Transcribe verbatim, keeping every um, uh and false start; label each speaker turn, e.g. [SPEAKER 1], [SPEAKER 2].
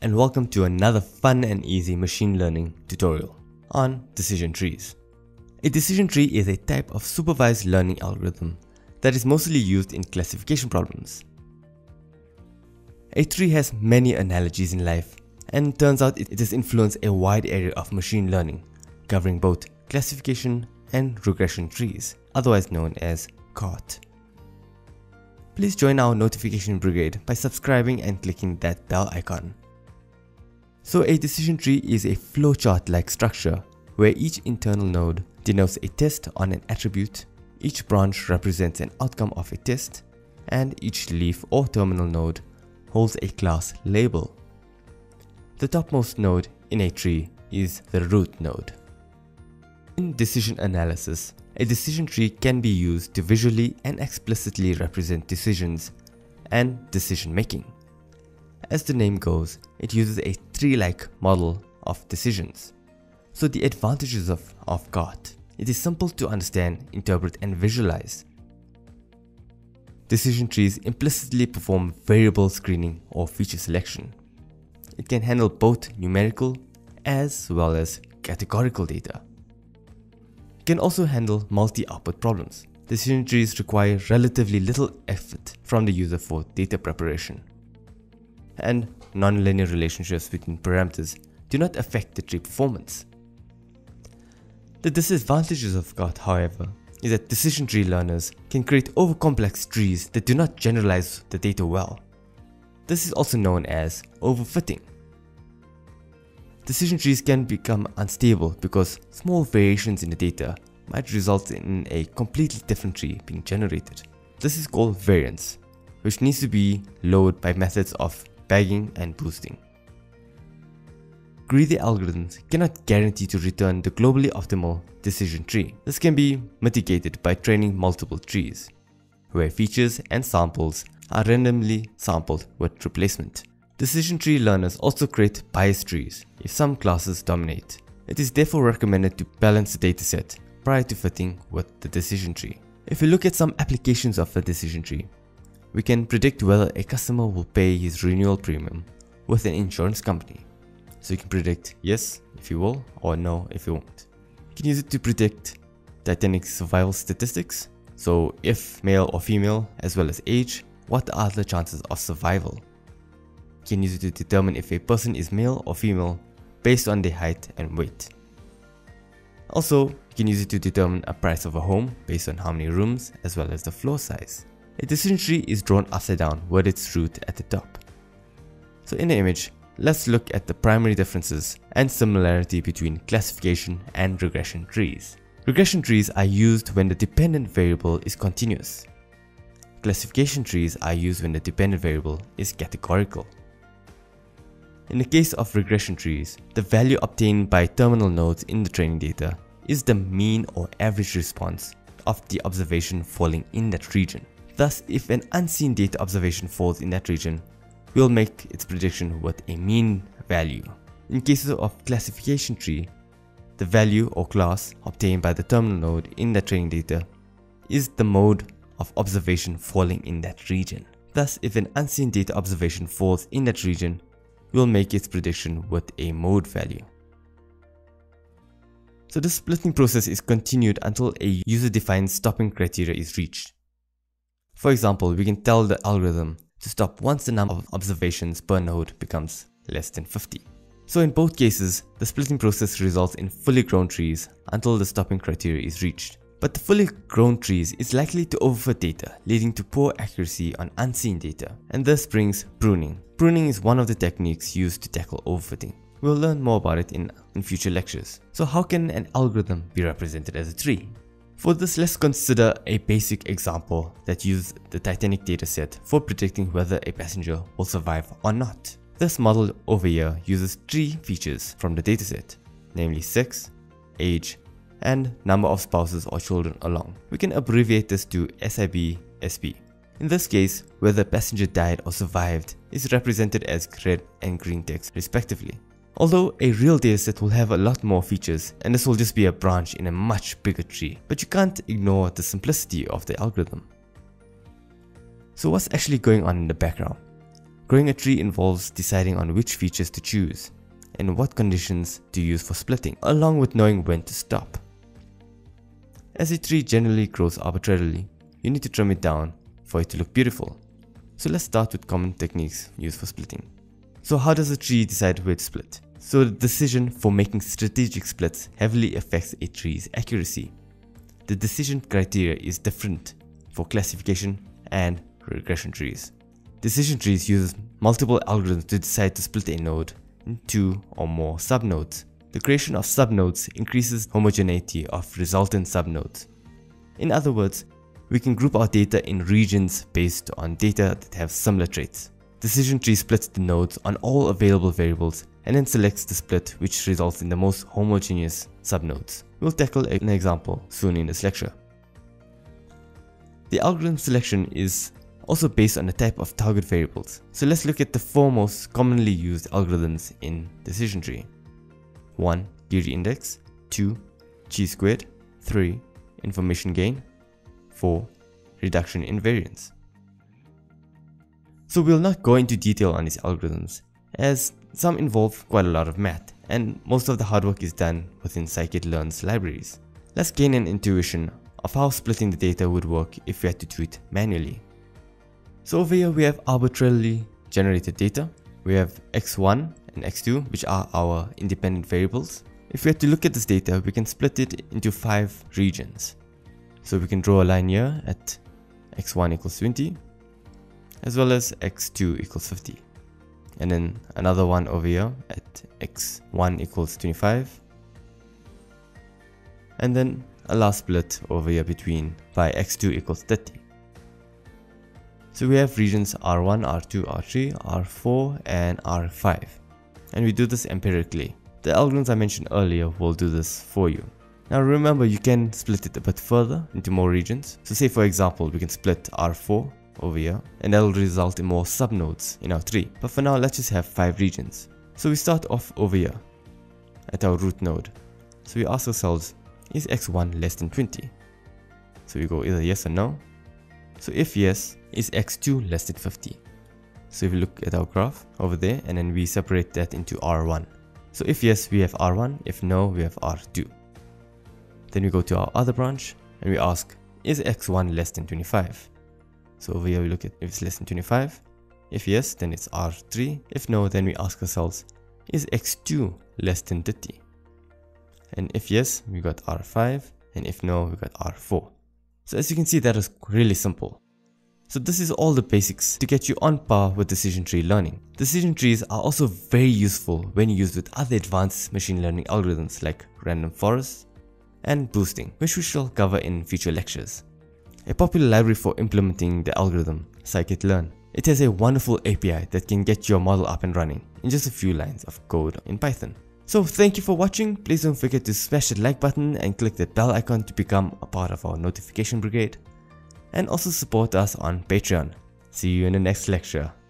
[SPEAKER 1] and welcome to another fun and easy machine learning tutorial on decision trees. A decision tree is a type of supervised learning algorithm that is mostly used in classification problems. A tree has many analogies in life, and turns out it has influenced a wide area of machine learning, covering both classification and regression trees, otherwise known as C A R T. Please join our notification brigade by subscribing and clicking that bell icon. So a decision tree is a flowchart-like structure where each internal node denotes a test on an attribute, each branch represents an outcome of a test, and each leaf or terminal node holds a class label. The topmost node in a tree is the root node. In decision analysis, a decision tree can be used to visually and explicitly represent decisions and decision making. As the name goes, it uses a tree-like model of decisions. So the advantages of, of C A R T: it is simple to understand, interpret and visualize. Decision trees implicitly perform variable screening or feature selection. It can handle both numerical as well as categorical data. It can also handle multi-output problems. Decision trees require relatively little effort from the user for data preparation. And nonlinear relationships between parameters do not affect the tree performance. The disadvantages of C A R T, however, is that decision tree learners can create overcomplex trees that do not generalize the data well. This is also known as overfitting. Decision trees can become unstable because small variations in the data might result in a completely different tree being generated. This is called variance, which needs to be lowered by methods of bagging and boosting. Greedy algorithms cannot guarantee to return the globally optimal decision tree. This can be mitigated by training multiple trees, where features and samples are randomly sampled with replacement. Decision tree learners also create bias trees if some classes dominate. It is therefore recommended to balance the dataset prior to fitting with the decision tree. If we look at some applications of the decision tree, we can predict whether a customer will pay his renewal premium with an insurance company. So you can predict yes if you will or no if you won't. You can use it to predict Titanic survival statistics. So if male or female as well as age, what are the chances of survival? You can use it to determine if a person is male or female based on their height and weight. Also, you can use it to determine a price of a home based on how many rooms as well as the floor size. A decision tree is drawn upside down with its root at the top. So in the image, let's look at the primary differences and similarity between classification and regression trees. Regression trees are used when the dependent variable is continuous. Classification trees are used when the dependent variable is categorical. In the case of regression trees, the value obtained by terminal nodes in the training data is the mean or average response of the observation falling in that region. Thus, if an unseen data observation falls in that region, we'll make its prediction with a mean value. In cases of classification tree, the value or class obtained by the terminal node in the training data is the mode of observation falling in that region. Thus, if an unseen data observation falls in that region, we'll make its prediction with a mode value. So the splitting process is continued until a user-defined stopping criteria is reached. For example, we can tell the algorithm to stop once the number of observations per node becomes less than fifty. So in both cases, the splitting process results in fully grown trees until the stopping criteria is reached. But the fully grown trees is likely to overfit data, leading to poor accuracy on unseen data, and this brings pruning. Pruning is one of the techniques used to tackle overfitting. We'll learn more about it in, in future lectures. So how can an algorithm be represented as a tree? For this, let's consider a basic example that uses the Titanic dataset for predicting whether a passenger will survive or not. This model over here uses three features from the dataset, namely sex, age, and number of spouses or children along. We can abbreviate this to S I B S P. In this case, whether the passenger died or survived is represented as red and green text respectively. Although a real dataset will have a lot more features, and this will just be a branch in a much bigger tree, but you can't ignore the simplicity of the algorithm. So what's actually going on in the background? growing a tree involves deciding on which features to choose and what conditions to use for splitting, along with knowing when to stop. As a tree generally grows arbitrarily, you need to trim it down for it to look beautiful. So let's start with common techniques used for splitting. So how does a tree decide where to split? So the decision for making strategic splits heavily affects a tree's accuracy. The decision criteria is different for classification and regression trees. Decision trees use multiple algorithms to decide to split a node in two or more subnodes. The creation of subnodes increases homogeneity of resultant subnodes. In other words, we can group our data in regions based on data that have similar traits. Decision tree splits the nodes on all available variables and then selects the split which results in the most homogeneous subnodes. We'll tackle an example soon in this lecture. The algorithm selection is also based on the type of target variables. So let's look at the four most commonly used algorithms in decision tree. one. Beauty index. two. Chi-squared. three. Information gain. four. Reduction in variance. So we'll not go into detail on these algorithms, as some involve quite a lot of math, and most of the hard work is done within scikit-learn's libraries. Let's gain an intuition of how splitting the data would work if we had to do it manually. So over here we have arbitrarily generated data. We have x one and x two, which are our independent variables. If we had to look at this data, we can split it into five regions. So we can draw a line here at x one equals twenty, as well as x two equals fifty. And then another one over here at x one equals twenty-five. And then a last split over here between by x two equals thirty. So we have regions R one, R two, R three, R four and R five. And we do this empirically. The algorithms I mentioned earlier will do this for you. Now remember, you can split it a bit further into more regions. So say for example, we can split R four over here, and that will result in more subnodes in our tree. But for now, let's just have five regions. So we start off over here at our root node. So we ask ourselves, is x one less than twenty? So we go either yes or no. So if yes, is x two less than fifty? So if we look at our graph over there, and then we separate that into R one. So if yes, we have R one, if no, we have R two. Then we go to our other branch and we ask, is x one less than twenty-five? So over here we look at if it's less than twenty-five. If yes, then it's R three. If no, then we ask ourselves, is x two less than thirty? And if yes, we got R five, and if no, we got R four. So as you can see, that is really simple. So this is all the basics to get you on par with decision tree learning. Decision trees are also very useful when used with other advanced machine learning algorithms like random forests and boosting, which we shall cover in future lectures. A popular library for implementing the algorithm, scikit-learn. It has a wonderful A P I that can get your model up and running in just a few lines of code in Python. So thank you for watching. Please don't forget to smash the like button and click the bell icon to become a part of our notification brigade. And also support us on Patreon. See you in the next lecture.